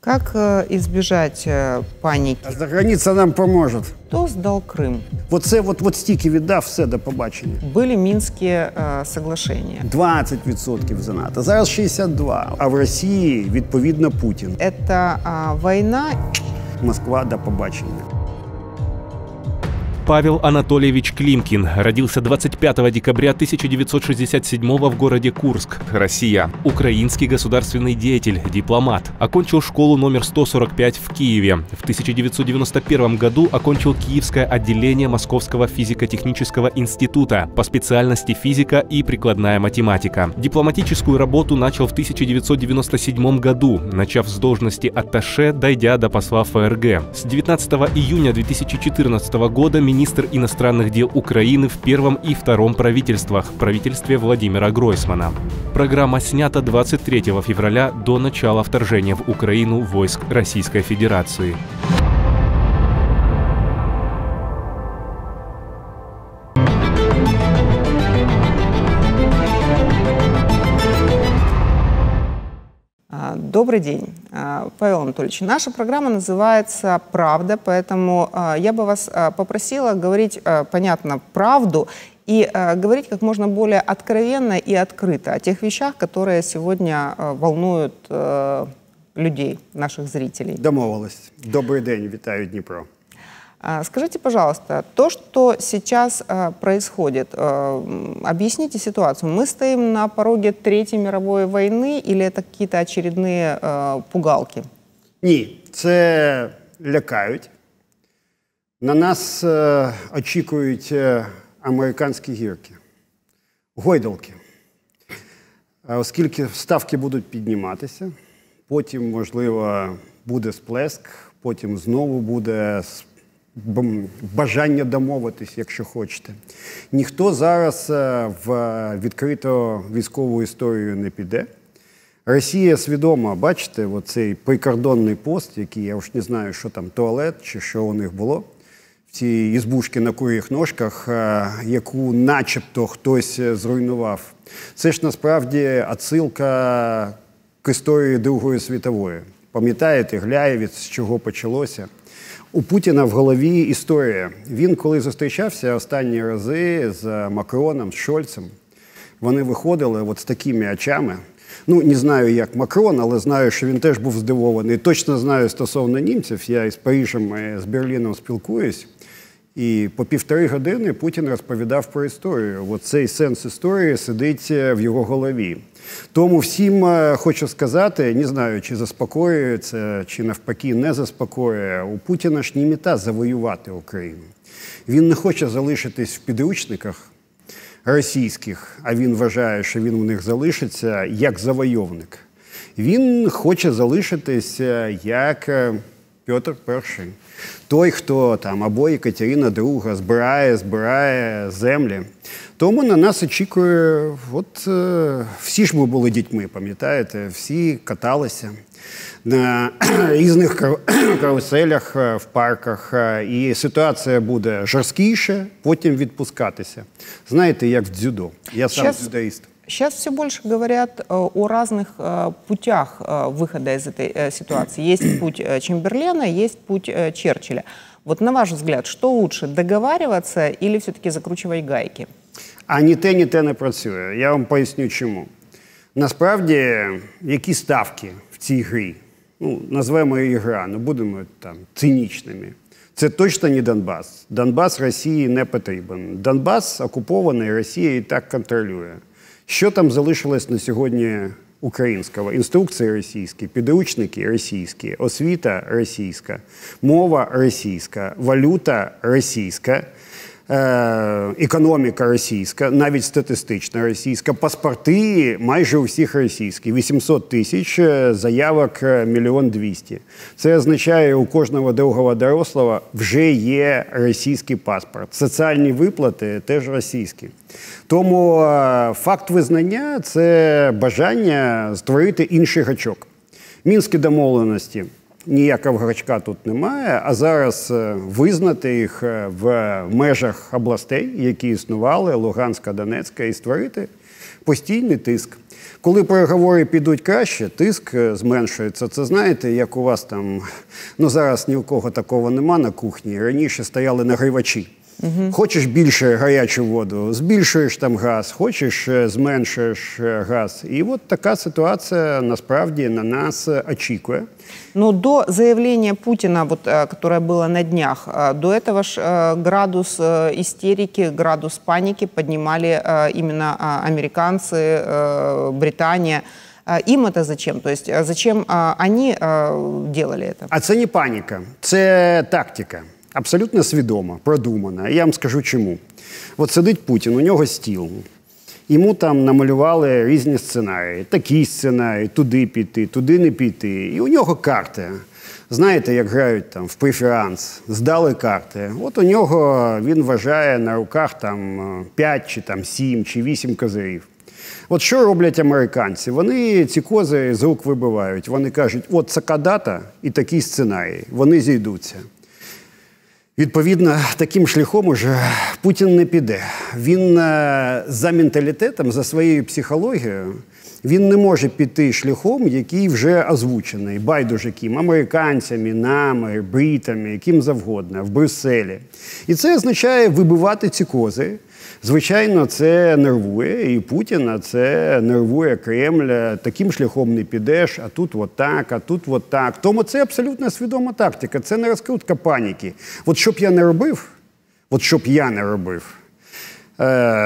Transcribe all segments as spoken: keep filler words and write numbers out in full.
Как избежать паники? А заграница нам поможет. Кто сдал Крым? Вот це от, от стільки віддав, все, до побачення. Были Минские э, соглашения. двадцять відсотків за НАТО, зараз шістдесят два. А в Росії, відповідно, Путін. Это э, война. Москва, до побачення. Павел Анатольевич Климкин родился двадцать пятого декабря тысяча девятьсот шестьдесят седьмого в городе Курск, Россия. Украинский государственный деятель, дипломат. Окончил школу номер сто сорок пять в Киеве. В тысяча девятьсот девяносто первом году окончил Киевское отделение Московского физико-технического института по специальности физика и прикладная математика. Дипломатическую работу начал в тысяча девятьсот девяносто седьмом году, начав с должности атташе, дойдя до посла ФРГ. С девятнадцатого июня две тысячи четырнадцатого года министр иностранных дел Украины в первом и втором правительствах, правительстве Владимира Гройсмана. Программа снята двадцать третьего февраля до начала вторжения в Украину войск Российской Федерации. Добрый день, Павел Анатольевич. Наша программа называется «Правда», поэтому я бы вас попросила говорить, понятно, правду и говорить как можно более откровенно и открыто о тех вещах, которые сегодня волнуют людей, наших зрителей. Домовились. Добрий день, вітаю, Дніпро. Скажите, пожалуйста, то, что сейчас э, происходит, э, объясните ситуацию. Мы стоим на пороге Третьей мировой войны или это какие-то очередные э, пугалки? Ні, це лякають. На нас е, очікують е, американські гірки, гойдалки. А оскільки ставки будуть підніматися, потім, можливо, буде сплеск, потім знову буде бажання домовитись, якщо хочете. Ніхто зараз в відкриту військову історію не піде. Росія свідомо, бачите, оцей прикордонний пост, який, я вже не знаю, що там, туалет чи що у них було, в цій ізбушці на куріх ножках, яку начебто хтось зруйнував. Це ж насправді відсилка к історії Другої світової. Пам'ятаєте, Гляєвець, з чого почалося? У Путіна в голові історія. Він, коли зустрічався останні рази з Макроном, з Шольцем, вони виходили от з такими очами. Ну, не знаю, як Макрон, але знаю, що він теж був здивований. Точно знаю стосовно німців. Я із Парижем, з Берліном спілкуюсь. І по півтори години Путін розповідав про історію. От цей сенс історії сидить в його голові. Тому всім хочу сказати, не знаю, чи заспокоює це, чи навпаки не заспокоює, у Путіна ж не мета завоювати Україну. Він не хоче залишитись в підручниках російських, а він вважає, що він у них залишиться як завойовник. Він хоче залишитись як Петр Перший. Той, хто там, або Екатерина Друга, збирає, збирає землі. Тому на нас очікує, от е, всі ж ми були дітьми, пам'ятаєте, всі каталися на різних каруселях в парках, і ситуація буде жорсткіше, потім відпускатися. Знаєте, як в дзюдо. Я сам Сейчас... дзюдоїст. Сейчас все больше говорят э, о разных э, путях э, выхода из этой э, ситуации. Есть путь э, Чемберлена, есть путь э, Черчилля. Вот на ваш взгляд, что лучше, договариваться или все-таки закручивать гайки? А ні те, ні те не працює. Я вам поясню чому. Насправді, які ставки в цій грі? Ну, назвемо її гра, не будемо там цинічними. Це точно не Донбас. Донбас Росії не потрібен. Донбас окупований, Росія і так контролює. Що там залишилось на сьогодні українського? Інструкції російські, підручники російські, освіта російська, мова російська, валюта російська, е- економіка російська, навіть статистична російська, паспорти майже у всіх російські, вісімсот тисяч, заявок мільйон двісті. Це означає, у кожного другого дорослого вже є російський паспорт. Соціальні виплати теж російські. Тому факт визнання – це бажання створити інший гачок. Мінські домовленості, ніякого гачка тут немає, а зараз визнати їх в межах областей, які існували, Луганська, Донецька, і створити Постійний тиск. Коли переговори підуть краще, тиск зменшується. Це знаєте, як у вас там, ну зараз ні у кого такого нема на кухні, раніше стояли нагрівачі. Угу. Хочеш більше гарячу воду, збільшуєш там газ, хочеш зменшуєш газ. І от така ситуація насправді на нас очікує. Но до заявления Путина, вот, которое было на днях, до этого ж градус истерики, градус паники поднимали именно американцы, Британия. Им это зачем? То есть зачем они делали это? А це не паніка, це тактика. Абсолютно свідома, продумана. Я вам скажу чому. От сидить Путін, у нього стіл. Йому там намалювали різні сценарії. Такий сценарій, туди піти, туди не піти. І у нього карти. Знаєте, як грають там в преферанс. Здали карти. От у нього, він вважає, на руках там п'ять, чи там сім, чи вісім козирів. От що роблять американці? Вони ці кози з рук вибивають. Вони кажуть, от така дата і такий сценарій. Вони зійдуться. Відповідно, таким шляхом уже Путін не піде. Він за менталітетом, за своєю психологією, він не може піти шляхом, який вже озвучений. Байдуже ким. Американцями, нами, бритами, ким завгодно, в Брюсселі. І це означає вибивати ці кози. Звичайно, це нервує і Путіна, це нервує Кремль. Таким шляхом не підеш, а тут от так, а тут от так. Тому це абсолютно свідома тактика, це не розкрутка паніки. От що б я не робив, от що б я не робив е-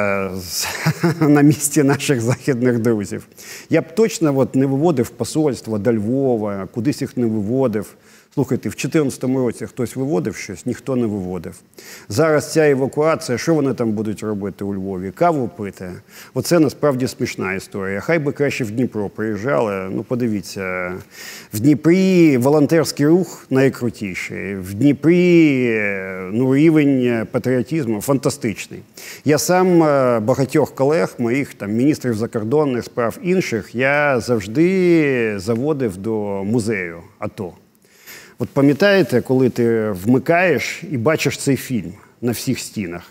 на місці наших західних друзів, я б точно от не виводив посольство до Львова, кудись їх не виводив. Слухайте, в дві тисячі чотирнадцятому році хтось виводив щось, ніхто не виводив. Зараз ця евакуація, що вони там будуть робити у Львові? Каву пити? Оце насправді смішна історія. Хай би краще в Дніпро приїжджали. Ну, подивіться, в Дніпрі волонтерський рух найкрутіший. В Дніпрі ну, рівень патріотизму фантастичний. Я сам багатьох колег, моїх там міністрів закордонних справ інших, я завжди заводив до музею АТО. От пам'ятаєте, коли ти вмикаєш і бачиш цей фільм на всіх стінах?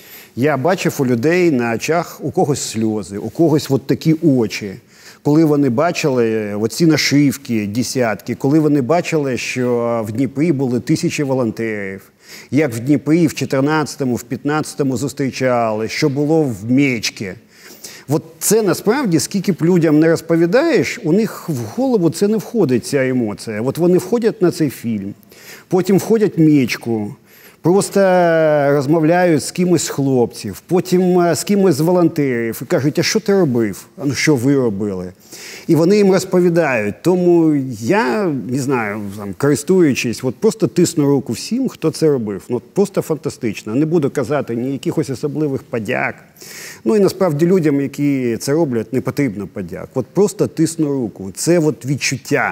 Я бачив у людей на очах у когось сльози, у когось от такі очі. Коли вони бачили оці нашивки, десятки, коли вони бачили, що в Дніпрі були тисячі волонтерів, як в Дніпрі в чотирнадцятому, в п'ятнадцятому зустрічали, що було в Мечці. От це насправді, скільки б людям не розповідаєш, у них в голову це не входить, ця емоція. От вони входять на цей фільм, потім входять в Мечку, просто розмовляють з кимось з хлопців, потім з кимось з волонтерів і кажуть, а що ти робив? А ну що ви робили? І вони їм розповідають. Тому я, не знаю, там, користуючись, от просто тисну руку всім, хто це робив. Ну, просто фантастично. Не буду казати ні якихось особливих подяк. Ну і насправді людям, які це роблять, не потрібно подяк. От просто тисну руку. Це от відчуття.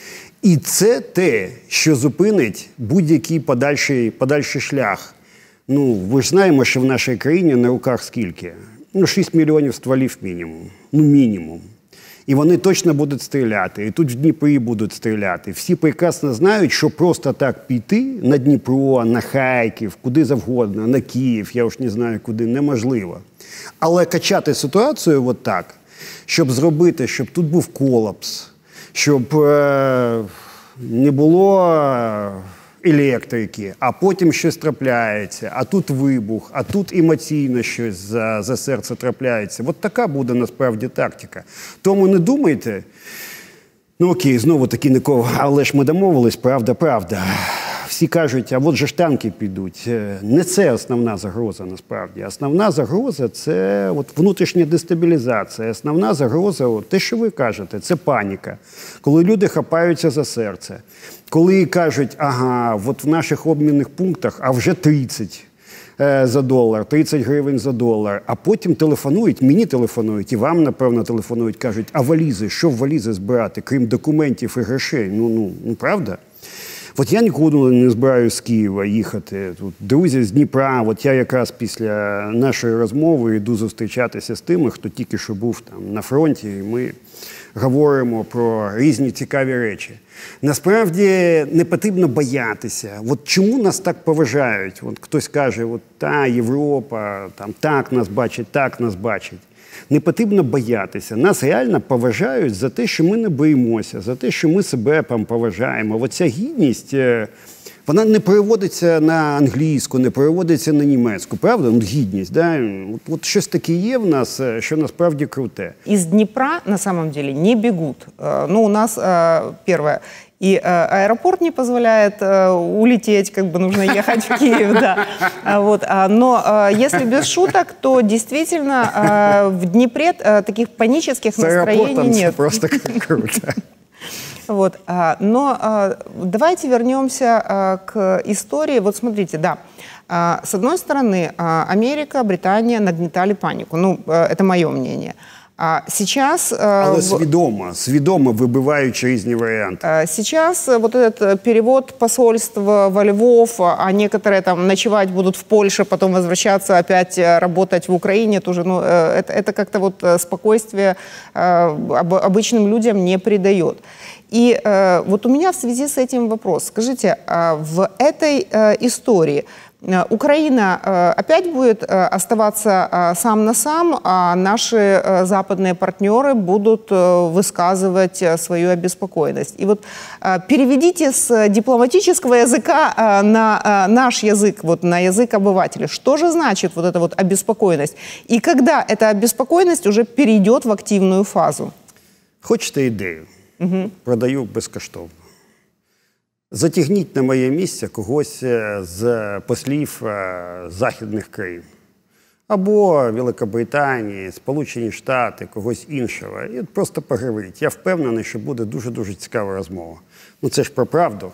І це те, що зупинить будь-який подальший, подальший шлях. Ну, ви ж знаємо, що в нашій країні на руках скільки? Ну, шість мільйонів стволів мінімум. Ну, мінімум. І вони точно будуть стріляти. І тут в Дніпрі будуть стріляти. Всі прекрасно знають, що просто так піти на Дніпро, на Харків, куди завгодно, на Київ, я уж не знаю куди, неможливо. Але качати ситуацію от так, щоб зробити, щоб тут був колапс, щоб е, не було електрики, а потім щось трапляється, а тут вибух, а тут емоційно щось за, за серце трапляється. От така буде насправді тактика. Тому не думайте, ну окей, знову таки нікого, але ж ми домовились, правда, правда. Всі кажуть, а от же ж танки підуть. Не це основна загроза насправді. Основна загроза – це от внутрішня дестабілізація. Основна загроза, от те, що ви кажете, це паніка. Коли люди хапаються за серце. Коли кажуть, ага, от в наших обмінних пунктах, а вже тридцять за долар, тридцять гривень за долар. А потім телефонують, мені телефонують, і вам, напевно, телефонують, кажуть, а валізи, що в валізи збирати, крім документів і грошей? Ну, ну, ну правда? От я нікуди не збираюсь з Києва їхати. Тут друзі з Дніпра, от я якраз після нашої розмови йду зустрічатися з тими, хто тільки що був там на фронті, і ми говоримо про різні цікаві речі. Насправді не потрібно боятися. От чому нас так поважають? От хтось каже, от та Європа, там так нас бачить, так нас бачить. Не потрібно боятися. Нас реально поважають за те, що ми не боїмося, за те, що ми себе там поважаємо. Оця гідність, вона не переводиться на англійську, не переводиться на німецьку, правда? Ну, гідність, да? От, от щось таке є в нас, що насправді круте. Из Днепра, на самом деле, не бегут. Ну, у нас, первое, и аэропорт не позволяет улететь, как бы нужно ехать в Киев, да. Вот. Но если без шуток, то действительно в Днепре таких панических настроений нет. С просто круто. Вот. Но давайте вернемся к истории. Вот смотрите, да, с одной стороны, Америка, Британия нагнетали панику. Ну, это мое мнение. А сейчас... Але свідомо, свідомо вибиваючи різні варіанти. Сейчас вот этот перевод посольства во Львов, а некоторые там ночевать будут в Польше, потом возвращаться опять работать в Украине, тоже, ну, это, это как-то вот спокойствие обычным людям не придает. И вот у меня в связи с этим вопрос. Скажите, в этой истории Украина опять будет оставаться сам на сам, а наши западные партнеры будут высказывать свою обеспокоенность. И вот переведите с дипломатического языка на наш язык, вот на язык обывателя. Что же значит вот эта вот обеспокоенность? И когда эта обеспокоенность уже перейдет в активную фазу? Хочете ідею? Угу. Продаю безкоштовно. Затягніть на моє місце когось з послів західних країн. Або Великобританії, Сполучені Штати, когось іншого. І просто поговоріть. Я впевнений, що буде дуже-дуже цікава розмова. Ну це ж про правду.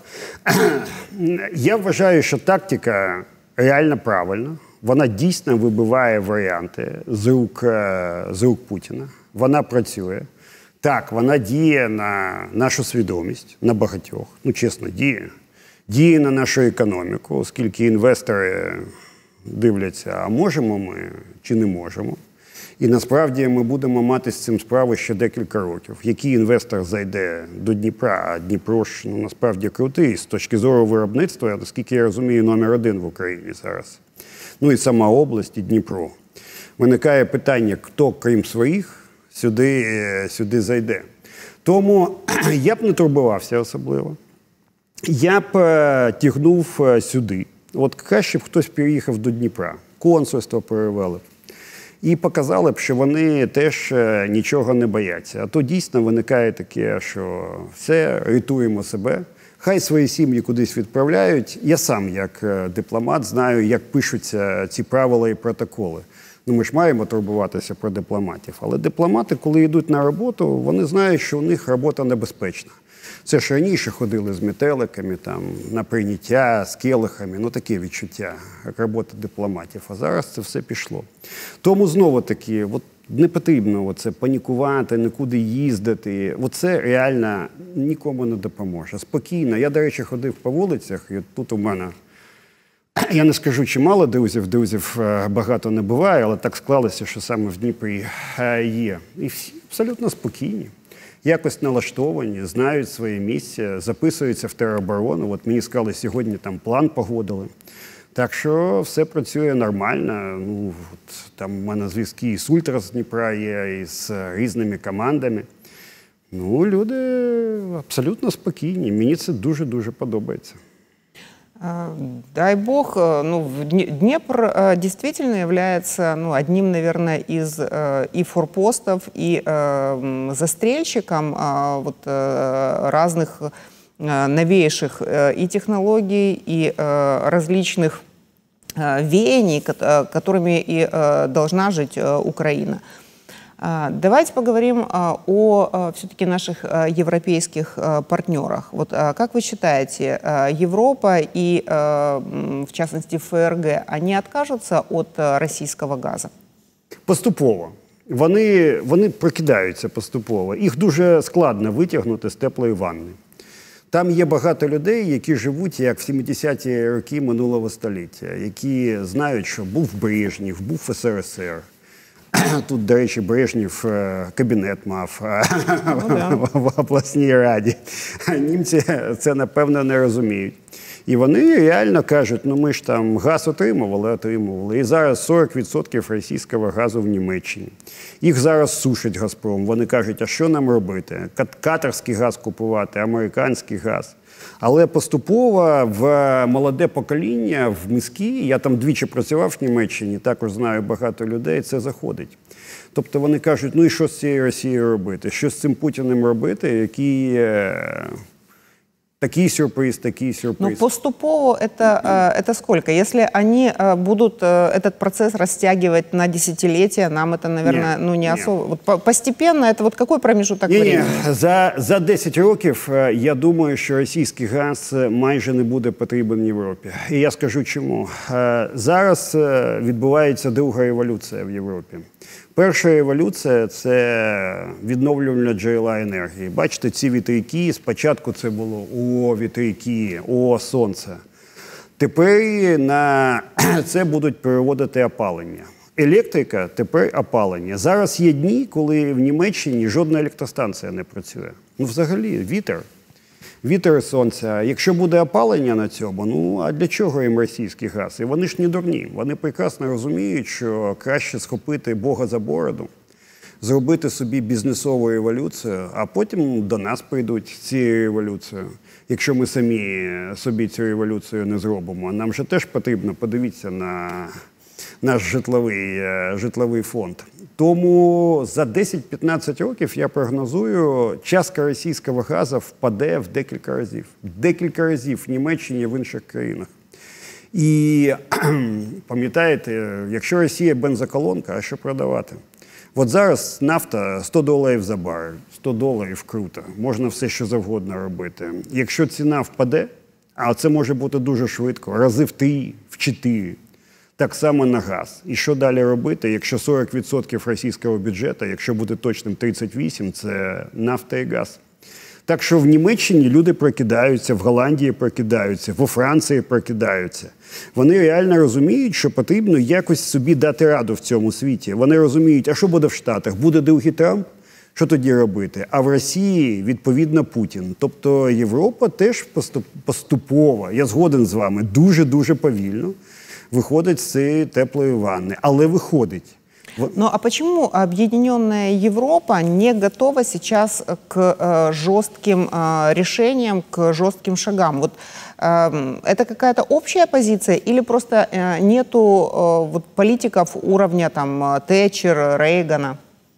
Я вважаю, що тактика реально правильна. Вона дійсно вибиває варіанти з рук, з рук Путіна. Вона працює. Так, вона діє на нашу свідомість, на багатьох, ну чесно, діє. Діє на нашу економіку, оскільки інвестори дивляться, а можемо ми чи не можемо. І насправді ми будемо мати з цим справу ще декілька років. Який інвестор зайде до Дніпра, а Дніпро ж ну, насправді крутий з точки зору виробництва, наскільки я розумію, номер один в Україні зараз. Ну і сама область, і Дніпро. Виникає питання, хто, крім своїх, Сюди, сюди зайде. Тому я б не турбувався особливо. Я б тягнув сюди. От краще б хтось переїхав до Дніпра, консульство перевели б. І показали б, що вони теж нічого не бояться. А то дійсно виникає таке, що все, рятуємо себе. Хай свої сім'ї кудись відправляють. Я сам, як дипломат, знаю, як пишуться ці правила і протоколи. Ну, ми ж маємо турбуватися про дипломатів. Але дипломати, коли йдуть на роботу, вони знають, що у них робота небезпечна. Це ж раніше ходили з метеликами, там, на прийняття, з келихами, ну таке відчуття, як робота дипломатів. А зараз це все пішло. Тому знову-таки, от не потрібно оце панікувати, нікуди їздити. Оце реально нікому не допоможе. Спокійно. Я, до речі, ходив по вулицях, і от тут у мене... Я не скажу, чи мало друзів, друзів багато не буває, але так склалося, що саме в Дніпрі є. І всі абсолютно спокійні, якось налаштовані, знають своє місце, записуються в тероборону. От мені сказали, сьогодні там план погодили. Так що все працює нормально. Ну, от, там у мене зв'язки і з Ультра з Дніпра є, і з різними командами. Ну, люди абсолютно спокійні. Мені це дуже-дуже подобається. Дай бог, ну, Днепр действительно является ну, одним, наверное, из и форпостов, и э, застрельщиком э, вот, э, разных э, новейших э, и технологий, и э, различных э, веяний, которыми и э, должна жить э, Украина. Давайте поговорим о все-таки наших европейских партнерах. Вот как вы считаете, Европа и, в частности, ФРГ, они откажутся от российского газа? Поступово. Вони, вони прокидаються поступово. Їх дуже складно витягнути з теплої ванни. Там є багато людей, які живуть, як в сімдесяті роки минулого століття, які знають, що був Брежнєв, був ес ер ес ер. Тут, до речі, Брежнєв кабінет мав ну, в обласній раді. Німці це, напевно, не розуміють. І вони реально кажуть, ну ми ж там газ отримували, отримували. І зараз сорок відсотків російського газу в Німеччині. Їх зараз сушить «Газпром». Вони кажуть, а що нам робити? Катарський газ купувати, американський газ. Але поступово в молоде покоління, в мізки, я там двічі працював в Німеччині, також знаю багато людей, це заходить. Тобто вони кажуть, ну і що з цією Росією робити? Що з цим Путіним робити, який... Такий сюрприз, такий сюрприз. Ну, поступово это, это сколько? Если они будут этот процесс растягивать на десятилетия, нам это, наверное, не, ну, не особо... Вот постепенно, это вот какой промежуток не, времени? Не. За, за десять років, я думаю, що російський газ майже не буде потрібен Європі. І я скажу чому. Зараз відбувається друга революція в Європі. Перша революція – це відновлювальні джерела енергії. Бачите, ці вітряки, спочатку це було «О, вітряки», «О, сонце». Тепер на це будуть переводити опалення. Електрика, тепер опалення. Зараз є дні, коли в Німеччині жодна електростанція не працює. Ну, взагалі, вітер. Вітер і сонця. Якщо буде опалення на цьому, ну, а для чого їм російський газ? І вони ж не дурні. Вони прекрасно розуміють, що краще схопити Бога за бороду, зробити собі бізнесову революцію, а потім до нас прийдуть цією революцією. Якщо ми самі собі цю революцію не зробимо. Нам же теж потрібно, подивіться на наш житловий, житловий фонд. Тому за десять-п'ятнадцять років, я прогнозую, частка російського газу впаде в декілька разів. Декілька разів в Німеччині і в інших країнах. І пам'ятаєте, якщо Росія бензоколонка, а що продавати? От зараз нафта сто доларів за барель, сто доларів круто, можна все, що завгодно робити. Якщо ціна впаде, а це може бути дуже швидко, рази в три, в чотири, так само на газ. І що далі робити, якщо сорок відсотків російського бюджету, якщо буде точним тридцять вісім відсотків, це нафта і газ. Так що в Німеччині люди прокидаються, в Голландії прокидаються, во Франції прокидаються. Вони реально розуміють, що потрібно якось собі дати раду в цьому світі. Вони розуміють, а що буде в Штатах? Буде другий Трамп? Що тоді робити? А в Росії, відповідно, Путін. Тобто Європа теж поступово, я згоден з вами, дуже-дуже повільно виходить з цієї теплої ванни. Але виходить. Ну а почему объединенная Европа не готова сейчас к э, жестким э, решениям, к жестким шагам? Вот, э, это какая-то общая позиция или просто э, нету э, вот, политиков уровня там, Тетчер, Рейгана?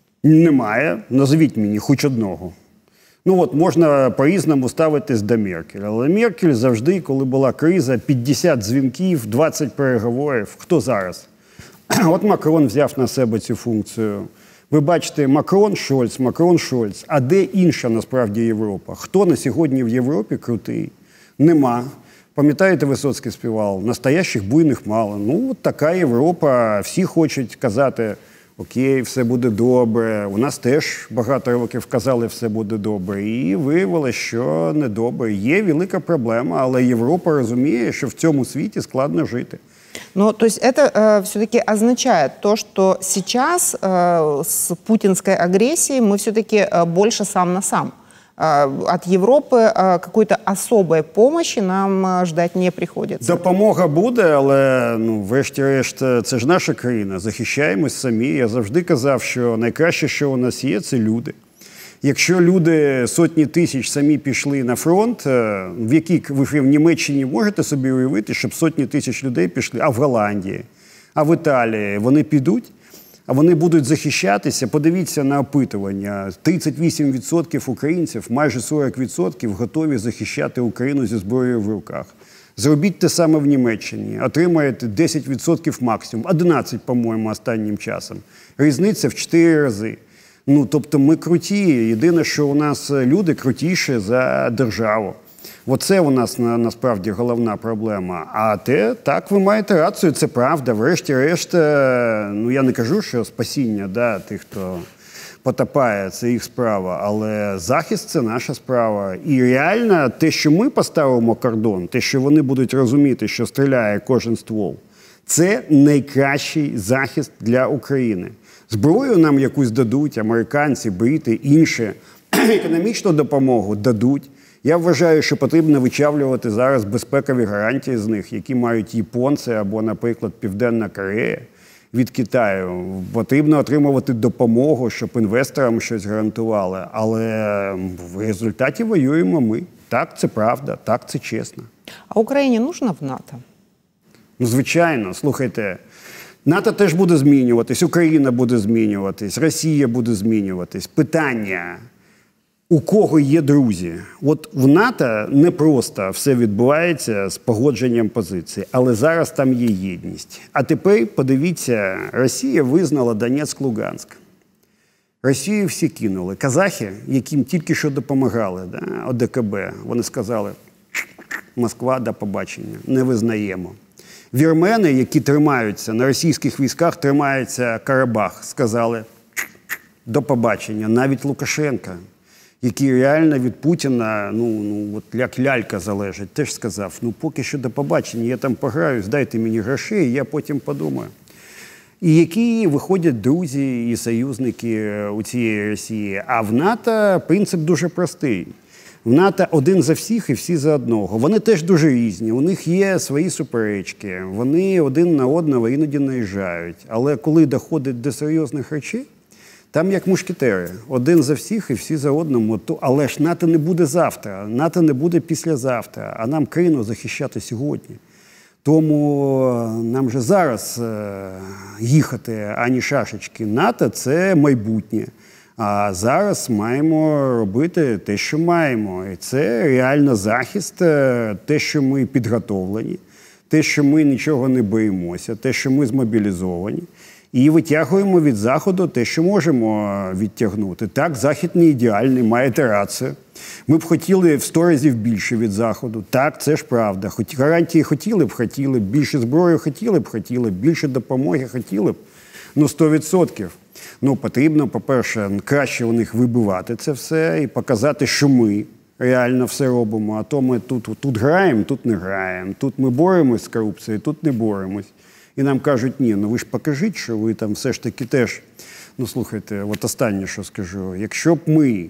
Немає. Назвіть мені хоч одного. Ну от, можна по-різному ставитись до Меркель. Але Меркель завжди, коли була криза, п'ятдесят дзвінків, двадцять переговорів. Хто зараз? От Макрон взяв на себе цю функцію. Ви бачите, Макрон, Шольц, Макрон, Шольц. А де інша, насправді, Європа? Хто на сьогодні в Європі крутий? Нема. Пам'ятаєте, Висоцький співав? Настоящих буйних мало. Ну, от така Європа. Всі хочуть казати, окей, все буде добре. У нас теж багато років казали, все буде добре. І виявилося, що не добре. Є велика проблема, але Європа розуміє, що в цьому світі складно жити. Ну, то есть это э, все-таки означает то, что сейчас э, с путинской агрессией мы все-таки э, больше сам на сам. Э, от Европы э, какой-то особой помощи нам э, ждать не приходится. Допомога буде, але, ну, врешті-решт, це ж наша країна, захищаємось самі. Я завжди казав, що найкраще, що у нас є, це люди. Якщо люди сотні тисяч самі пішли на фронт, в якій ви в Німеччині можете собі уявити, щоб сотні тисяч людей пішли, а в Голландії, а в Італії, вони підуть, а вони будуть захищатися. Подивіться на опитування. тридцять вісім відсотків українців, майже сорок відсотків готові захищати Україну зі зброєю в руках. Зробіть те саме в Німеччині. Отримаєте десять відсотків максимум, одинадцять, по-моєму, останнім часом. Різниця в чотири рази. Ну, тобто ми круті. Єдине, що у нас люди крутіші за державу. Оце у нас на, насправді головна проблема. А те, так, ви маєте рацію, це правда. Врешті-решт, ну я не кажу, що спасіння, да, тих, хто потопає, це їх справа, але захист – це наша справа. І реально те, що ми поставимо кордон, те, що вони будуть розуміти, що стріляє кожен ствол, це найкращий захист для України. Зброю нам якусь дадуть, американці, брити, інші. Економічну допомогу дадуть. Я вважаю, що потрібно вичавлювати зараз безпекові гарантії з них, які мають японці або, наприклад, Південна Корея від Китаю. Потрібно отримувати допомогу, щоб інвесторам щось гарантували. Але в результаті воюємо ми. Так, це правда, так, це чесно. А Україні нужно в НАТО? Ну, звичайно, слухайте, НАТО теж буде змінюватись, Україна буде змінюватись, Росія буде змінюватись. Питання, у кого є друзі? От в НАТО не просто все відбувається з погодженням позицій, але зараз там є єдність. А тепер, подивіться, Росія визнала Донецьк-Луганськ. Росію всі кинули. Казахи, яким тільки що допомагали, да, ОДКБ, вони сказали, Москва, до побачення, не визнаємо. Вірмени, які тримаються, на російських військах тримається Карабах, сказали, до побачення. Навіть Лукашенка, який реально від Путіна, ну, ну от як лялька залежить, теж сказав, ну поки що до побачення, я там пограюсь, дайте мені грошей, я потім подумаю. І які виходять друзі і союзники у цієї Росії. А в НАТО принцип дуже простий. В НАТО один за всіх і всі за одного. Вони теж дуже різні, у них є свої суперечки, вони один на одного іноді наїжджають. Але коли доходить до серйозних речей, там як мушкетери. Один за всіх і всі за одному. Але ж НАТО не буде завтра, НАТО не буде післязавтра, а нам країну захищати сьогодні. Тому нам же зараз їхати ані шашечки. НАТО – це майбутнє. А зараз маємо робити те, що маємо. І це реально захист, те, що ми підготовлені, те, що ми нічого не боїмося, те, що ми змобілізовані. І витягуємо від Заходу те, що можемо відтягнути. Так, Захід не ідеальний, маєте рацію. Ми б хотіли в сто разів більше від Заходу. Так, це ж правда. Хоч гарантії хотіли б, хотіли б. Більше зброї хотіли б, хотіли б. Більше допомоги хотіли б. Ну, сто відсотків. Ну, потрібно, по-перше, краще у них вибивати це все і показати, що ми реально все робимо. А то ми тут, тут граємо, тут не граємо. Тут ми боремось з корупцією, тут не боремось. І нам кажуть, ні, ну ви ж покажіть, що ви там все ж таки теж, ну слухайте, от останнє, що скажу, якщо б ми,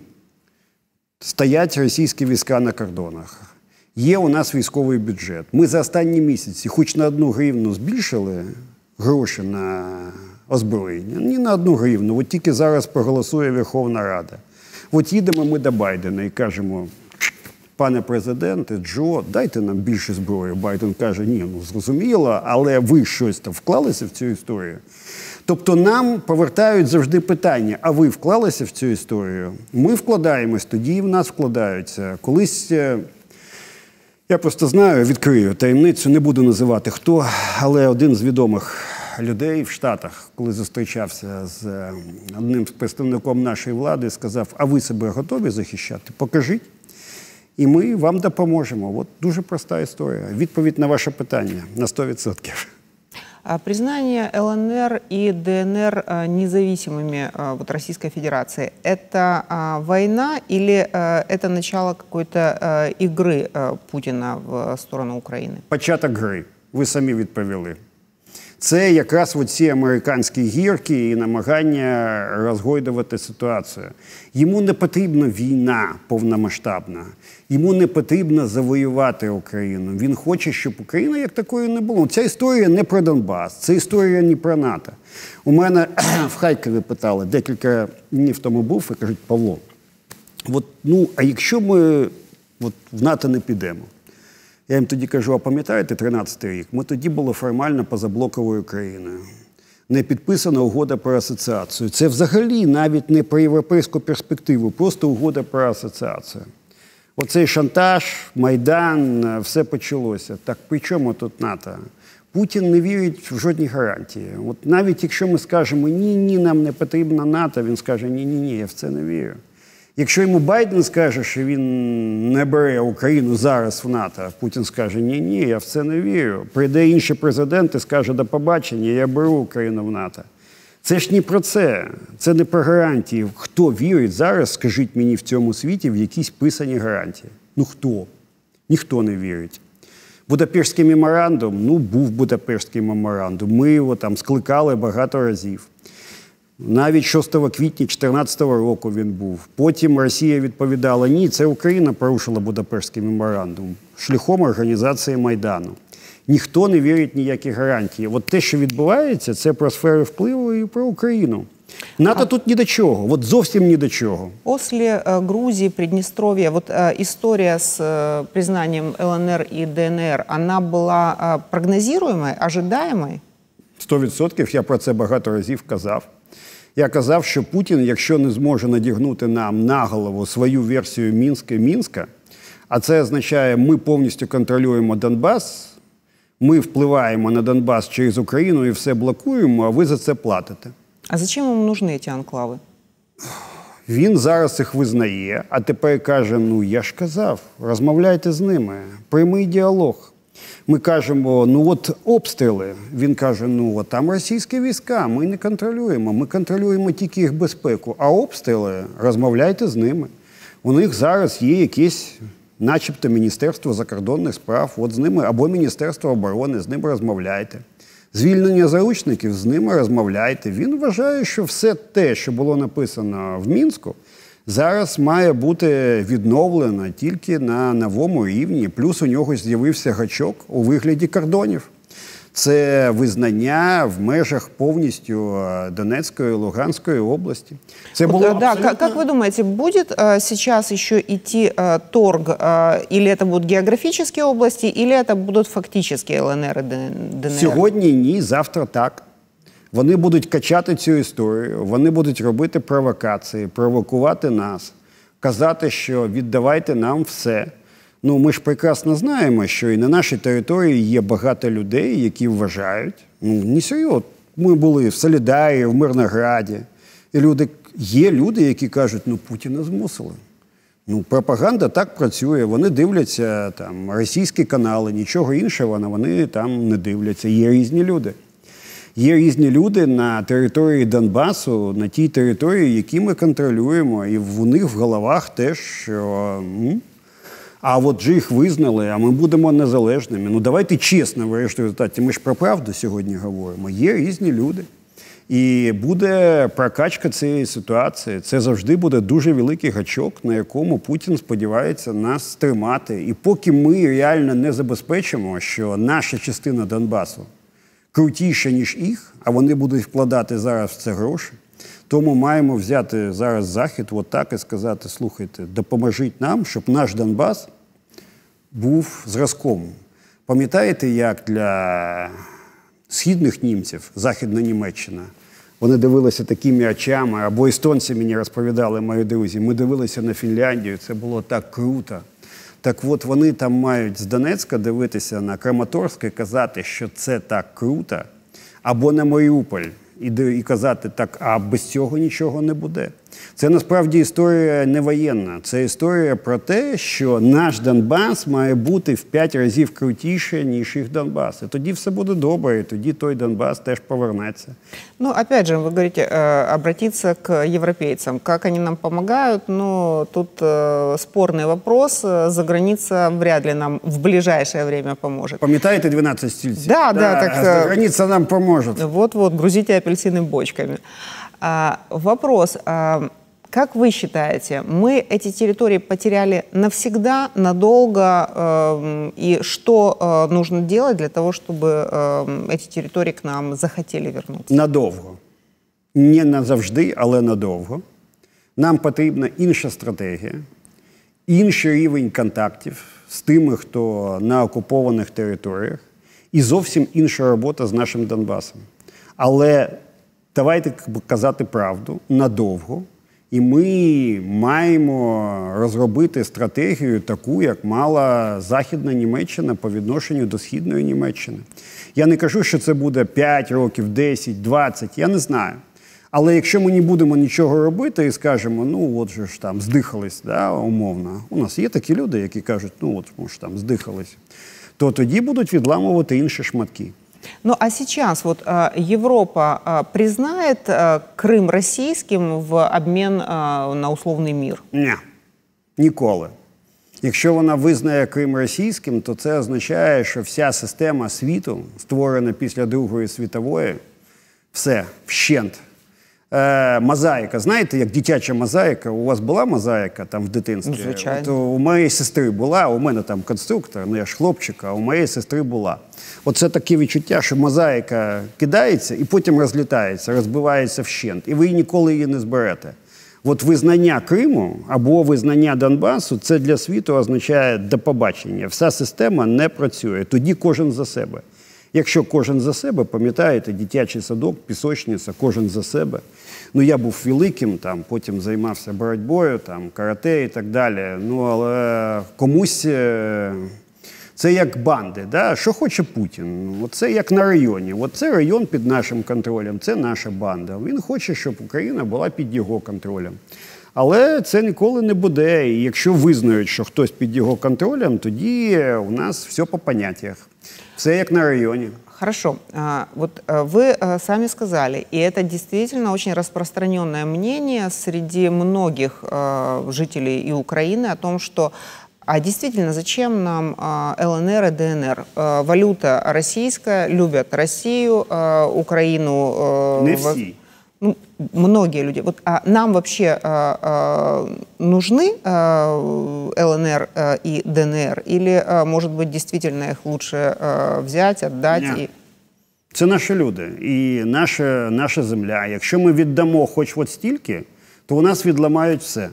стоять російські війська на кордонах, є у нас військовий бюджет, ми за останні місяці хоч на одну гривну збільшили гроші на озброєння, ні на одну гривну, от тільки зараз проголосує Верховна Рада. От їдемо ми до Байдена і кажемо, пане президенте, Джо, дайте нам більше зброї. Байден каже, ні, ну зрозуміло, але ви щось там вклалися в цю історію. Тобто нам повертають завжди питання, а ви вклалися в цю історію? Ми вкладаємось, тоді і в нас вкладаються. Колись, я просто знаю, відкрию таємницю, не буду називати хто, але один з відомих людей в Штатах, коли зустрічався з одним з представником нашої влади, сказав, а ви себе готові захищати? Покажіть. І ми вам допоможемо. От дуже проста історія. Відповідь на ваше питання на сто відсотків. Признание ЛНР и ДНР независимыми от Российской Федерации – это война или это начало какой-то игры Путина в сторону України? Початок гри. Ви самі відповіли. Це якраз ці американські гірки і намагання розгойдувати ситуацію. Йому не потрібна війна повномасштабна. Йому не потрібно завоювати Україну. Він хоче, щоб Україна як такої не було. Ця історія не про Донбас, це історія не про НАТО. У мене в Харкові питали, декілька днів тому був, і кажуть, Павло, от, ну, а якщо ми от, в НАТО не підемо? Я їм тоді кажу, а пам'ятаєте тринадцятий рік? Ми тоді були формально позаблоковою країною. Не підписана угода про асоціацію. Це взагалі навіть не про європейську перспективу, просто угода про асоціацію. Оцей шантаж, Майдан, все почалося. Так при чому тут НАТО? Путін не вірить в жодні гарантії. От навіть якщо ми скажемо, ні-ні, нам не потрібно НАТО, він скаже, ні-ні-ні, я в це не вірю. Якщо йому Байден скаже, що він не бере Україну зараз в НАТО, Путін скаже, ні-ні, я в це не вірю. Прийде інший президент і скаже, до побачення, я беру Україну в НАТО. Це ж не про це, це не про гарантії. Хто вірить зараз, скажіть мені, в цьому світі в якісь писані гарантії? Ну хто? Ніхто не вірить. Будапештський меморандум, ну був Будапештський меморандум, ми його там скликали багато разів. Навіть шостого квітня дві тисячі чотирнадцятого року він був. Потім Росія відповідала, ні, це Україна порушила Будапештський меморандум шляхом організації Майдану. Ніхто не вірить ніякі гарантії. От те, що відбувається, це про сфери впливу і про Україну. НАТО а... тут ні до чого, от зовсім ні до чого. После э, Грузии, Приднестровья, вот э, история с э, признанием ЛНР и ДНР, она была э, прогнозируемой, ожидаемой? Сто відсотків, я про це багато разів казав. Я казав, що Путін, якщо не зможе надягнути нам на голову свою версію Мінська, Мінська, а це означає, ми повністю контролюємо Донбас, ми впливаємо на Донбас через Україну і все блокуємо, а ви за це платите. А зачем вам нужны ці анклави? Він зараз їх визнає, а тепер каже, ну я ж казав, розмовляйте з ними, прямий діалог. Ми кажемо, ну от обстріли. Він каже, ну от там російські війська, ми не контролюємо, ми контролюємо тільки їх безпеку, а обстріли, розмовляйте з ними. У них зараз є якесь, начебто, Міністерство закордонних справ, от з ними, або Міністерство оборони, з ними розмовляйте. Звільнення заручників, з ними розмовляйте. Він вважає, що все те, що було написано в Мінську, зараз має бути відновлено тільки на новому рівні. Плюс у нього з'явився гачок у вигляді кордонів. Це визнання в межах повністю Донецької, Луганської області. Це було да, абсолютно... Как вы думаете, будет э, сейчас еще идти э, торг, э, или это будут географические области, или это будут фактически ЛНР и ДНР? Сьогодні ні, завтра так. Вони будуть качати цю історію, вони будуть робити провокації, провокувати нас, казати, що віддавайте нам все. Ну, ми ж прекрасно знаємо, що і на нашій території є багато людей, які вважають, ну, не серйозно, ми були в Солідарі, в Мирнограді, і люди, є люди, які кажуть, ну, Путіна змусили. Ну, пропаганда так працює, вони дивляться там російські канали, нічого іншого вони там не дивляться, є різні люди. Є різні люди на території Донбасу, на тій території, які ми контролюємо, і в них в головах теж, що... А от же їх визнали, а ми будемо незалежними. Ну, давайте чесно, врешті результаті, ми ж про правду сьогодні говоримо. Є різні люди. І буде прокачка цієї ситуації. Це завжди буде дуже великий гачок, на якому Путін сподівається нас тримати. І поки ми реально не забезпечимо, що наша частина Донбасу крутіша, ніж їх, а вони будуть вкладати зараз в це гроші, тому маємо взяти зараз Захід от так і сказати, слухайте, допоможіть нам, щоб наш Донбас був зразком. Пам'ятаєте, як для східних німців, Західна Німеччина, вони дивилися такими очами, або естонці мені розповідали, мої друзі, ми дивилися на Фінляндію, це було так круто. Так от вони там мають з Донецька дивитися на Краматорськ і казати, що це так круто, або на Маріуполь. І, і казати так, а без цього нічого не буде. Це насправді історія не воєнна. Це історія про те, що наш Донбас має бути в п'ять разів крутіше, ніж їх Донбас. І тоді все буде добре, і тоді той Донбас теж повернеться. Ну, опять же, вы говорите, э, обратиться к европейцам. Как они нам помогают? Ну, тут э, спорный вопрос. За граница вряд ли нам в ближайшее время поможет. Пам'ятаєте дванадцять стільців? Да, да. да так, за граница нам поможет. Вот-вот, грузите апельсины бочками. А, вопрос. А, как вы считаете, мы эти территории потеряли навсегда, надолго? Э, и что э, нужно делать для того, чтобы э, эти территории к нам захотели вернуться? Надовго. Не назавжди, але надовго. Нам потрібна інша стратегія, інший рівень контактів з тими, хто на окупованих територіях, і зовсім інша робота з нашим Донбасом. Але давайте казати правду, надовго. І ми маємо розробити стратегію таку, як мала Західна Німеччина по відношенню до Східної Німеччини. Я не кажу, що це буде п'ять років, десять, двадцять, я не знаю. Але якщо ми не будемо нічого робити і скажемо, ну от же ж там здихались, да, умовно. У нас є такі люди, які кажуть, ну от ми ж там здихались. То тоді будуть відламувати інші шматки. Ну а сейчас вот э, Европа э, признает э, Крым российским в обмен э, на условный мир? Ні, ніколи. Якщо вона визнає Крим російським, то це означає, що вся система світу, створена після Другої світової, все, вщент, Е, мозаїка. Знаєте, як дитяча мозаїка? У вас була мозаїка там в дитинстві? Звичайно. От у моєї сестри була, у мене там конструктор, ну я ж хлопчик, а у моєї сестри була. Оце таке відчуття, що мозаїка кидається і потім розлітається, розбивається вщент. І ви ніколи її не зберете. От визнання Криму або визнання Донбасу – це для світу означає до побачення. Вся система не працює. Тоді кожен за себе. Якщо кожен за себе, пам'ятаєте, дитячий садок, пісочниця, кожен за себе. Ну, я був великим, там, потім займався боротьбою, там, карате і так далі. Ну, але комусь це як банди, да? Що хоче Путін? Це як на районі. От це район під нашим контролем, це наша банда. Він хоче, щоб Україна була під його контролем. Але це ніколи не буде. І якщо визнають, що хтось під його контролем, тоді у нас все по поняттях. Все як на районе. Хорошо. Вот вы сами сказали, и это действительно очень распространенное мнение среди многих жителей и Украины о том, что а действительно, зачем нам ЛНР и ДНР? Валюта российская, любят Россию, Украину... Не все. Ну, многие люди. Вот, а нам вообще а, а, нужны а, ЛНР а, и ДНР? Или, а, может быть, действительно их лучше а, взять, отдать? І... Це наші люди і наша, наша земля. Якщо ми віддамо хоч от стільки, то у нас відламають все.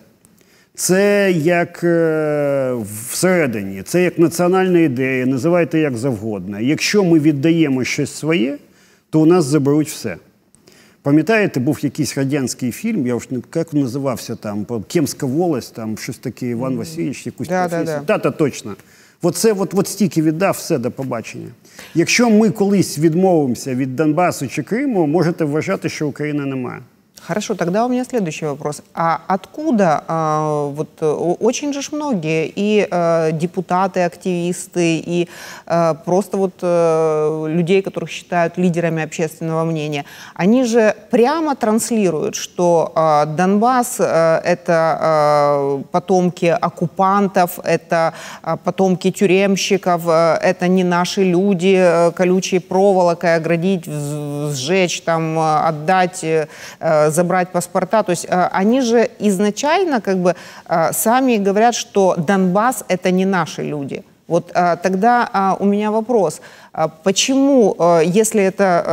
Це як е, всередині, це як національна ідея, називайте як завгодно. Якщо ми віддаємо щось своє, то у нас заберуть все. Пам'ятаєте, був якийсь радянський фільм, я вже не як називався там, Кемська волость, там щось таке, Іван Васильович, якусь да, професію. Да, да. Та-та, точно. Оце от, от стільки віддав, все, до побачення. Якщо ми колись відмовимося від Донбасу чи Криму, можете вважати, що України немає. Хорошо, тогда у меня следующий вопрос. А откуда, а, вот очень же многие и а, депутаты, активисты, и а, просто вот а, людей, которых считают лидерами общественного мнения, они же прямо транслируют, что а, Донбасс а, это а, потомки оккупантов, это а, потомки тюремщиков, а, это не наши люди, а, колючей проволокой оградить, сжечь, там, отдать, а, забрать паспорта. То есть э, они же изначально как бы э, сами говорят, что Донбасс – это не наши люди. Вот э, тогда э, у меня вопрос. Э, почему, э, если, это,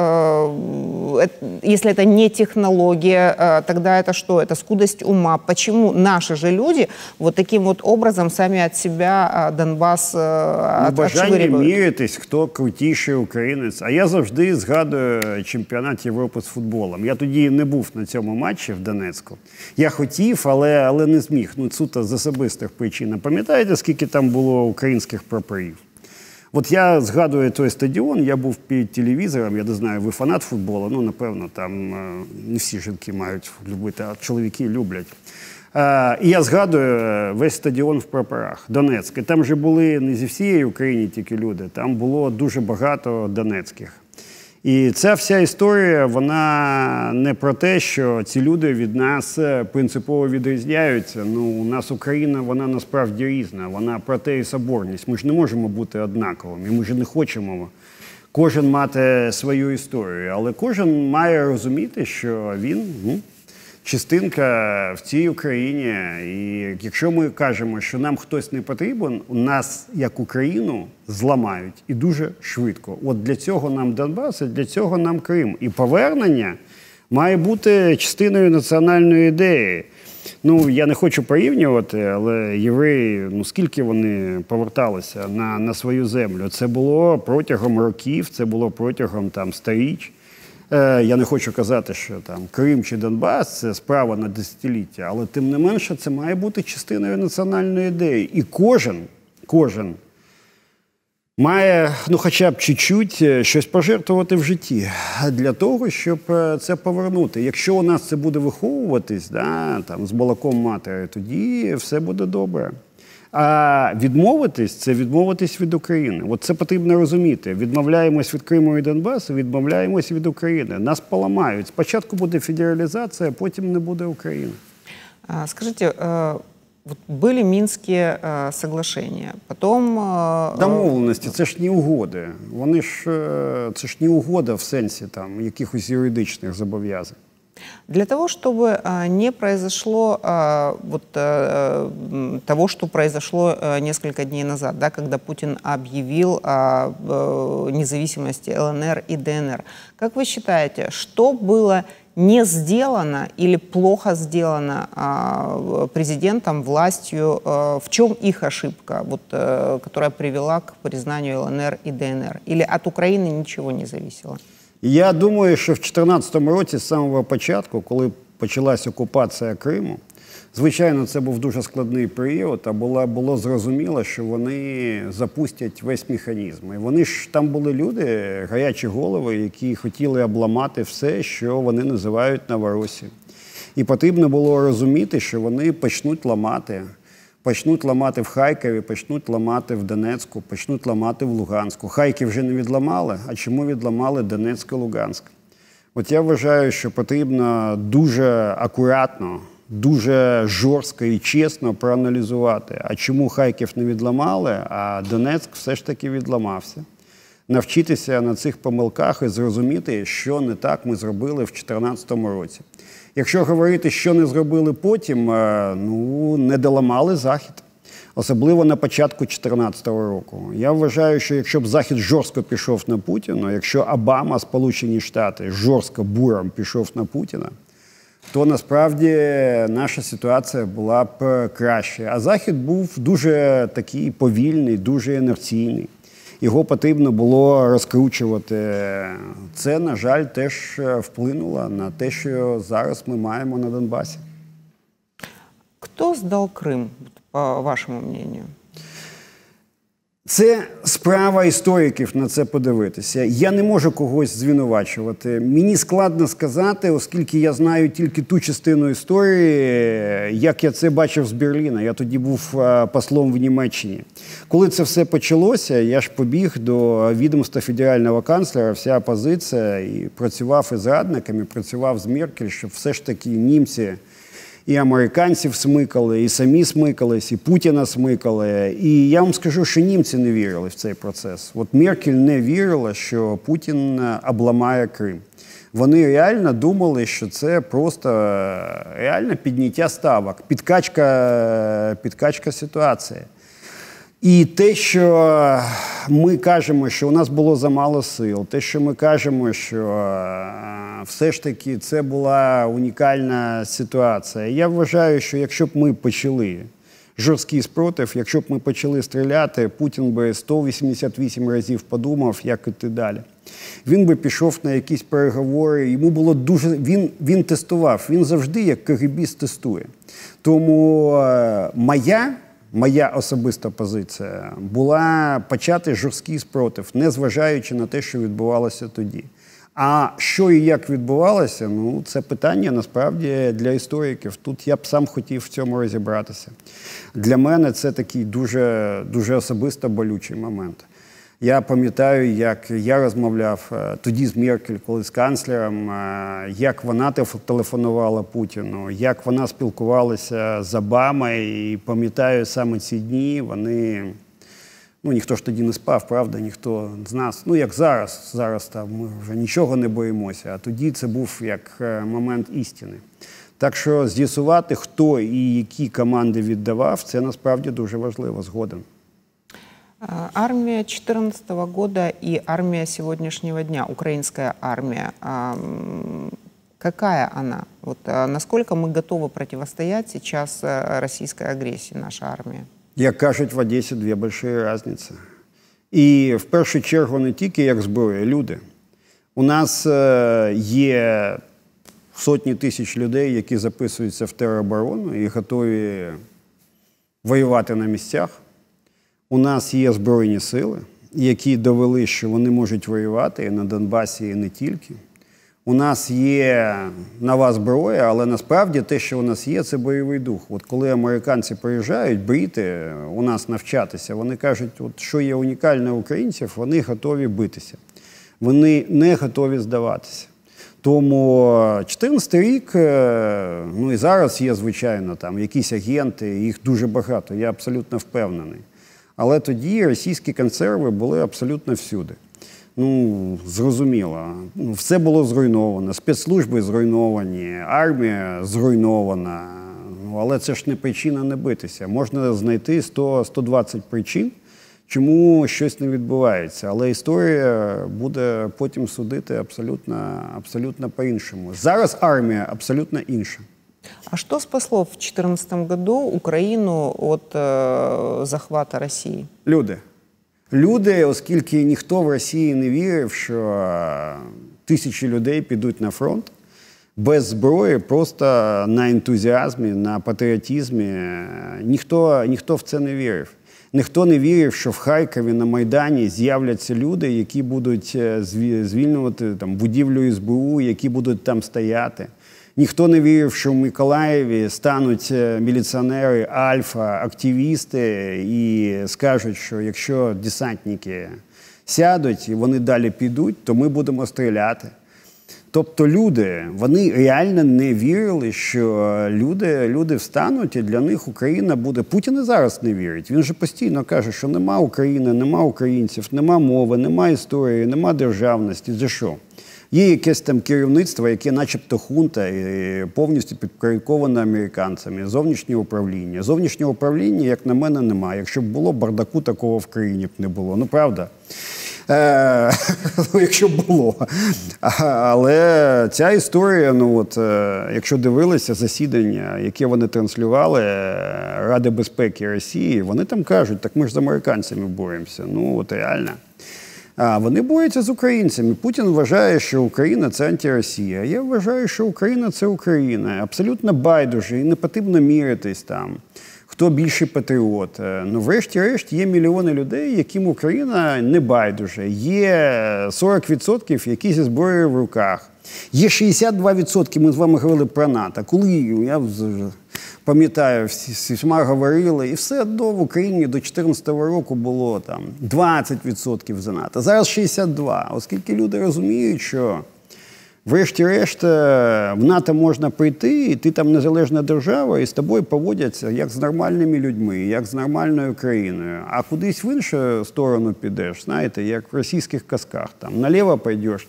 э, э, если это не технология, э, тогда это что? Это скудость ума. Почему наши же люди вот таким вот образом сами от себя э, Донбасс э, ну, отшвыривают? Бажання мірятись, хто крутіший українець. А я завжди згадую чемпіонат Європи з футболом. Я тоді не був на цьому матчі в Донецьку. Я хотів, але, але не зміг. Ну, суто з особистих причин. Пам'ятаєте, скільки там було українських прапорів? От я згадую той стадіон, я був під телевізором, я не знаю, ви фанат футболу, ну, напевно, там не всі жінки мають любити, а чоловіки люблять. А, і я згадую весь стадіон в прапорах, Донецьк. І там же були не зі всієї України тільки люди, там було дуже багато донецьких. І ця вся історія, вона не про те, що ці люди від нас принципово відрізняються. Ну, у нас Україна, вона насправді різна, вона про те і соборність. Ми ж не можемо бути однаковими, ми ж не хочемо кожен мати свою історію. Але кожен має розуміти, що він ну, частинка в цій Україні. І якщо ми кажемо, що нам хтось не потрібен, у нас, як Україну, зламають. І дуже швидко. От для цього нам Донбас, і для цього нам Крим. І повернення має бути частиною національної ідеї. Ну, я не хочу порівнювати, але євреї, ну скільки вони поверталися на, на свою землю? Це було протягом років, це було протягом там сторіч. Я не хочу казати, що там Крим чи Донбас – це справа на десятиліття, але тим не менше це має бути частиною національної ідеї. І кожен, кожен має, ну хоча б чуть-чуть щось пожертвувати в житті для того, щоб це повернути. Якщо у нас це буде виховуватись, да, там, з молоком матері, тоді все буде добре. А відмовитись – це відмовитись від України. От це потрібно розуміти. Відмовляємось від Криму і Донбасу, відмовляємось від України. Нас поламають. Спочатку буде федералізація, потім не буде України. Скажите, вот были Минские соглашения, потом... Домовленості – це ж не угоди. Вони ж, це ж не угода в сенсі там, якихось юридичних зобов'язань. Для того, чтобы не произошло вот того, что произошло несколько дней назад, да, когда Путин объявил о независимости Л Н Р и Д Н Р. Как вы считаете, что было не сделано или плохо сделано президентом, властью? В чем их ошибка, вот, которая привела к признанию Л Н Р и Д Н Р? Или от Украины ничего не зависело? Я думаю, що в дві тисячі чотирнадцятому році, з самого початку, коли почалась окупація Криму, звичайно, це був дуже складний період, а було, було зрозуміло, що вони запустять весь механізм. І вони ж, там були люди, гарячі голови, які хотіли обламати все, що вони називають Новоросією. І потрібно було розуміти, що вони почнуть ламати. Почнуть ламати в Харкові, почнуть ламати в Донецьку, почнуть ламати в Луганську. Харків вже не відламали, а чому відламали Донецьк і Луганськ? От я вважаю, що потрібно дуже акуратно, дуже жорстко і чесно проаналізувати, а чому Харків не відламали, а Донецьк все ж таки відламався. Навчитися на цих помилках і зрозуміти, що не так ми зробили в дві тисячі чотирнадцятому році. Якщо говорити, що не зробили потім, ну, не доламали Захід. Особливо на початку дві тисячі чотирнадцятого року. Я вважаю, що якщо б Захід жорстко пішов на Путіна, якщо Обама, Сполучені Штати, жорстко буром пішов на Путіна, то насправді наша ситуація була б краще. А Захід був дуже такий повільний, дуже інерційний. Його потрібно було розкручувати. Це, на жаль, теж вплинуло на те, що зараз ми маємо на Донбасі. Хто здав Крим, по вашому мнению? Це справа істориків на це подивитися. Я не можу когось звинувачувати. Мені складно сказати, оскільки я знаю тільки ту частину історії, як я це бачив з Берліна. Я тоді був послом в Німеччині. Коли це все почалося, я ж побіг до відомства федерального канцлера, вся опозиція, і працював із радниками, працював з Меркель, щоб все ж таки німці і американців смикали, і самі смикались, і Путіна смикали. І я вам скажу, що німці не вірили в цей процес. От Меркель не вірила, що Путін обламає Крим. Вони реально думали, що це просто реально підняття ставок, підкачка, підкачка ситуації. І те, що ми кажемо, що у нас було замало сил, те, що ми кажемо, що все ж таки це була унікальна ситуація. Я вважаю, що якщо б ми почали жорсткий спротив, якщо б ми почали стріляти, Путін би сто вісімдесят вісім разів подумав, як іти далі. Він би пішов на якісь переговори, йому було дуже... Він, він тестував, він завжди як КГБіст тестує. Тому моя... Моя особиста позиція була почати жорсткий спротив, незважаючи на те, що відбувалося тоді. А що і як відбувалося, ну, це питання, насправді, для істориків. Тут я б сам хотів в цьому розібратися. Для мене це такий дуже, дуже особисто болючий момент. Я пам'ятаю, як я розмовляв тоді з Меркель, коли з канцлером, як вона телефонувала Путіну, як вона спілкувалася з Обамою. І пам'ятаю саме ці дні, вони, ну ніхто ж тоді не спав, правда, ніхто з нас, ну як зараз, зараз там ми вже нічого не боїмося, а тоді це був як момент істини. Так що з'ясувати, хто і які команди віддавав, це насправді дуже важливо, згоден. Армия две тысячи четырнадцатого года и армия сегодняшнего дня, украинская армия, какая она? Вот, насколько мы готовы противостоять сейчас российской агрессии, наша армія? Як кажуть в Одесі, дві великі різниці. І в першу чергу не тільки як зброя, люди. У нас є сотні тисяч людей, які записуються в тероборону і готові воювати на місцях. У нас є Збройні сили, які довели, що вони можуть воювати і на Донбасі, і не тільки. У нас є нова зброя, але насправді те, що у нас є, це бойовий дух. От коли американці приїжджають, брити у нас навчатися, вони кажуть, от що є унікальне у українців, вони готові битися. Вони не готові здаватися. Тому чотирнадцятий рік, ну і зараз є, звичайно, там якісь агенти, їх дуже багато, я абсолютно впевнений. Але тоді російські консерви були абсолютно всюди. Ну, зрозуміло. Ну, все було зруйновано, спецслужби зруйновані, армія зруйнована. Ну, але це ж не причина не битися. Можна знайти сто - сто двадцять причин, чому щось не відбувається. Але історія буде потім судити абсолютно, абсолютно по-іншому. Зараз армія абсолютно інша. А что спасло в две тысячи четырнадцатом году Украину от э, захвата Росії? Люди. Люди, оскільки ніхто в Росії не вірив, що тисячі людей підуть на фронт без зброї, просто на ентузіазмі, на патріотизмі. Ніхто, ніхто в це не вірив. Ніхто не вірив, що в Харкові на Майдані з'являться люди, які будуть звільнювати там, будівлю ес бе у, які будуть там стояти. Ніхто не вірив, що в Миколаєві стануть міліціонери, альфа, активісти і скажуть, що якщо десантники сядуть і вони далі підуть, то ми будемо стріляти. Тобто люди, вони реально не вірили, що люди, люди встануть і для них Україна буде... Путін і зараз не вірить. Він же постійно каже, що нема України, нема українців, нема мови, нема історії, нема державності. За що? Є якесь там керівництво, яке начебто хунта і повністю підпорядковане американцями, зовнішнє управління. Зовнішнього управління, як на мене, немає. Якщо б було, бардаку такого в країні б не було. Ну, правда? Е, якщо б було. Але ця історія, ну от, якщо дивилися засідання, яке вони транслювали Ради безпеки Росії, вони там кажуть, так ми ж з американцями боремося. Ну, от реально. А вони борються з українцями. Путін вважає, що Україна – це антиросія. Я вважаю, що Україна – це Україна. Абсолютно байдуже. І не потрібно міритись там, хто більший патріот. Ну, врешті-решт, є мільйони людей, яким Україна не байдуже. Є сорок відсотків, які зі зброєю в руках. Є шістдесят два відсотки, ми з вами говорили про НАТО. Коли, я пам'ятаю, всі всіма говорили, і все одно в Україні до дві тисячі чотирнадцятого року було там двадцять відсотків за НАТО. Зараз шістдесят два. Оскільки люди розуміють, що врешті-решт в НАТО можна прийти, і ти там незалежна держава, і з тобою поводяться як з нормальними людьми, як з нормальною країною. А кудись в іншу сторону підеш, знаєте, як в російських казках. Там наліво підеш,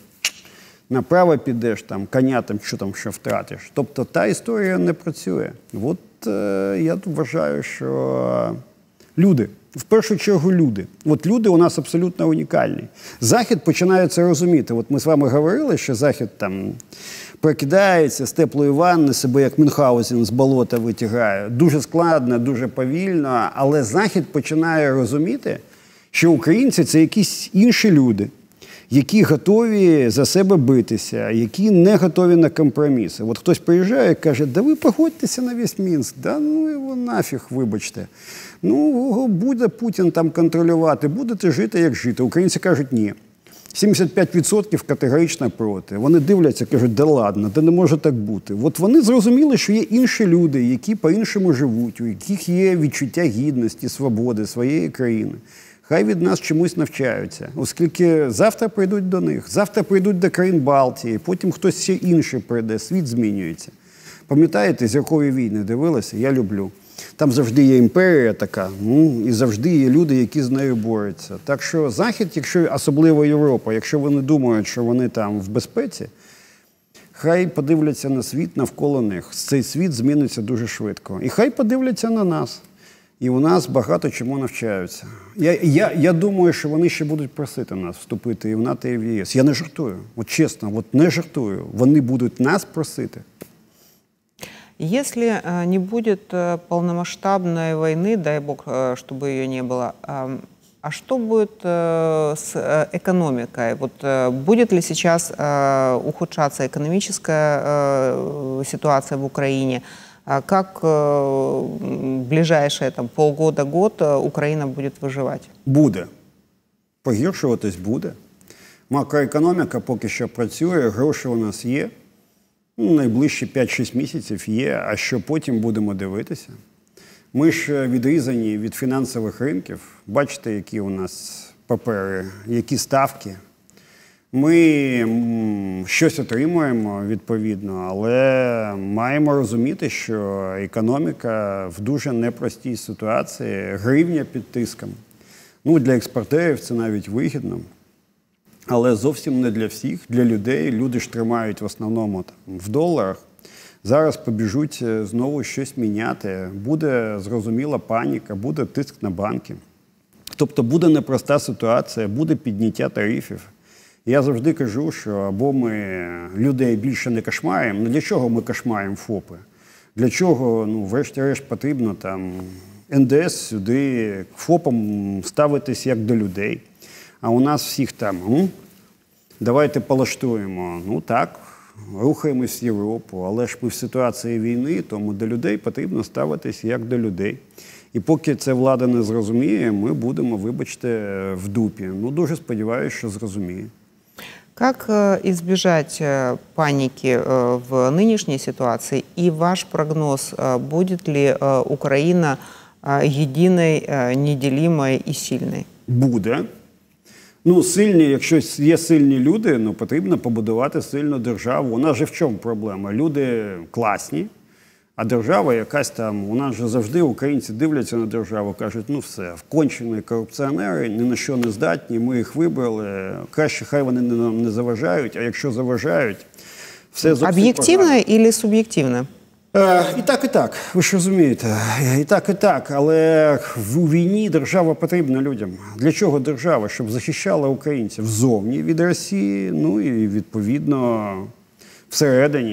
направо підеш, там, коня там, що там ще втратиш. Тобто та історія не працює. От е, я вважаю, що люди, в першу чергу люди. От люди у нас абсолютно унікальні. Захід починає це розуміти. От ми з вами говорили, що Захід там прокидається з теплої ванни, себе як Мюнхгаузен з болота витягає. Дуже складно, дуже повільно, але Захід починає розуміти, що українці – це якісь інші люди, які готові за себе битися, які не готові на компроміси. От хтось приїжджає і каже, да ви погодьтеся на весь Мінськ, да ну його нафіг, вибачте. Ну, буде Путін там контролювати, будете жити, як жити. Українці кажуть, ні. сімдесят п'ять відсотків категорично проти. Вони дивляться, кажуть, да ладно, да не може так бути. От вони зрозуміли, що є інші люди, які по-іншому живуть, у яких є відчуття гідності, свободи, своєї країни. Хай від нас чомусь навчаються, оскільки завтра прийдуть до них, завтра прийдуть до країн Балтії, потім хтось ще інший прийде, світ змінюється. Пам'ятаєте, «Зіркові війни» дивилися? Я люблю. Там завжди є імперія така, ну, і завжди є люди, які з нею борються. Так що Захід, якщо, особливо Європа, якщо вони думають, що вони там в безпеці, хай подивляться на світ навколо них. Цей світ зміниться дуже швидко. І хай подивляться на нас. І у нас багато чому навчаються. Я, я, я думаю, що вони ще будуть просити нас вступити і в НАТО, і в ЄС. Я не жартую. От чесно, от не жартую. Вони будуть нас просити. Если не будет полномасштабной войны, дай бог, чтобы ее не было, а что будет с экономикой? Вот будет ли сейчас ухудшаться экономическая ситуация в Украине? Как в ближайшие там, полгода-год Украина будет выживать? Буде. Погіршуватись буде. Макроекономіка поки що працює, гроші у нас є. Ну, найближчі п'ять-шість місяців є, а що потім будемо дивитися? Ми ж відрізані від фінансових ринків. Бачите, які у нас папери, які ставки. Ми щось отримуємо, відповідно, але маємо розуміти, що економіка в дуже непростій ситуації, гривня під тиском. Ну, для експортерів це навіть вигідно. але зовсім не для всіх, для людей. Люди ж тримають в основному там, в доларах. Зараз побіжуть знову щось міняти, буде зрозуміла паніка, буде тиск на банки. Тобто буде непроста ситуація, буде підняття тарифів. Я завжди кажу, що або ми людей більше не кошмаримо, ну для чого ми кошмаримо ФОПи? Для чого, ну, врешті-решт, потрібно там ен де ес сюди, к ФОПам ставитись як до людей. А у нас всіх там, ну, давайте полаштуємо, ну так, рухаємось в Європу, але ж ми в ситуації війни, тому до людей потрібно ставитись як до людей. І поки це влада не зрозуміє, ми будемо, вибачте, в дупі. Ну, дуже сподіваюся, що зрозуміє. Как избежать паники в нынешней ситуации? И ваш прогноз, будет ли Украина единой, неделимой и сильной? Буде. Ну, сильні, якщо є сильні люди, ну, потрібно побудувати сильну державу. У нас же в чому проблема? Люди класні, а держава якась там, у нас же завжди українці дивляться на державу, кажуть, ну все, вкончені корупціонери, ні на що не здатні, ми їх вибрали, краще хай вони нам не заважають, а якщо заважають, все зовсім об'єктивно или суб'єктивно? Е, і так, і так, ви ж розумієте, і так, і так, але в війні держава потрібна людям. Для чого держава? Щоб захищала українців ззовні від Росії, ну і відповідно всередині.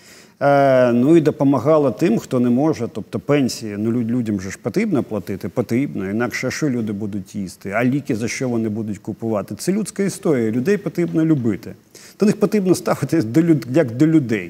Е, ну і допомагала тим, хто не може, тобто пенсії, ну людям же ж потрібно платити, потрібно, інакше що люди будуть їсти, а ліки за що вони будуть купувати. Це людська історія, людей потрібно любити. До них потрібно ставитись до, як до людей.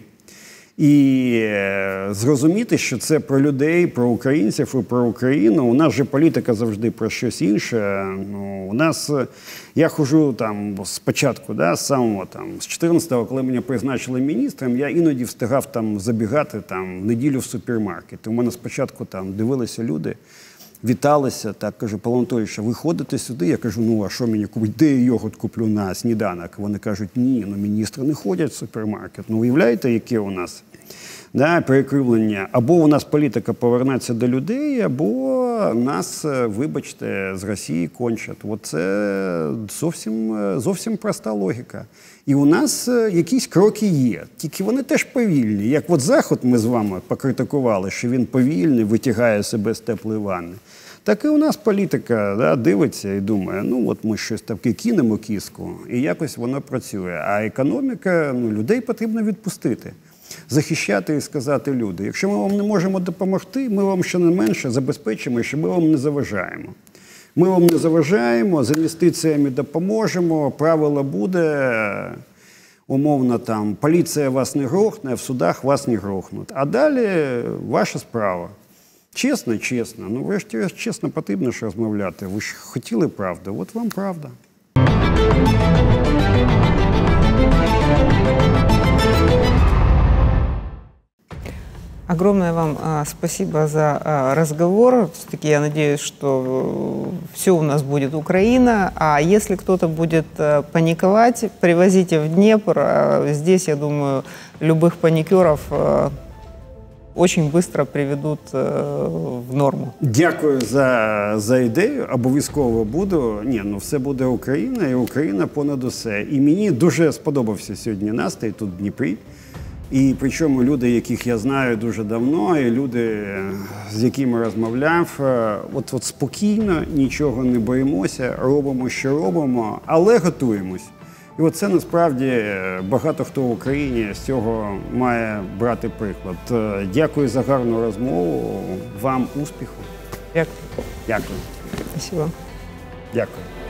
І е, зрозуміти, що це про людей, про українців і про Україну. У нас же політика завжди про щось інше. Ну, у нас, я ходжу там спочатку, да, з самого там, з чотирнадцятого, коли мене призначили міністром, я іноді встигав там забігати там в неділю в супермаркет. У мене спочатку там дивилися люди, віталися, так, кажу, Павло Анатолійович, ви ходите сюди? Я кажу, ну, а що мені купити? Де я йогурт куплю на сніданок? Вони кажуть, ні, ну, міністри не ходять в супермаркет. Ну, уявляєте, яке у нас, да, перекривлення? Або у нас політика повернеться до людей, або нас, вибачте, з Росії кончать. От це зовсім, зовсім проста логіка. І у нас якісь кроки є, тільки вони теж повільні. Як от Захід ми з вами покритикували, що він повільний, витягає себе з теплої ванни. Так і у нас політика, да, дивиться і думає, ну от ми щось таке кинемо кіску, і якось воно працює. А економіка, ну, людей потрібно відпустити. Захищати і сказати люди, якщо ми вам не можемо допомогти, ми вам щонайменше забезпечимо, що ми вам не заважаємо. Ми вам не заважаємо, з інвестиціями допоможемо, правило буде, умовно там, поліція вас не грохне, в судах вас не грохнуть. А далі ваша справа. Чесно, чесно. Ну, врешті, чесно, потрібно ж розмовляти. Ви ж хотіли правду, от вам правда. Огромное вам а, спасибо за а, разговор. Все-таки я надеюсь, что все у нас будет Украина. А если кто-то будет а, паниковать, привозите в Днепр. А, здесь, я думаю, любых паникеров а, очень быстро приведут а, в норму. Дякую за, за ідею. Обов'язково буду. Ні, ну все буде Україна, і Україна понад усе. І мені дуже сподобався сьогодні настрій тут в Дніпрі. І причому люди, яких я знаю дуже давно, і люди, з якими розмовляв, от, от спокійно, нічого не боїмося, робимо, що робимо, але готуємось. І от це насправді багато хто в Україні з цього має брати приклад. Дякую за гарну розмову, вам успіху. Дякую. Дякую. Спасибо. Дякую.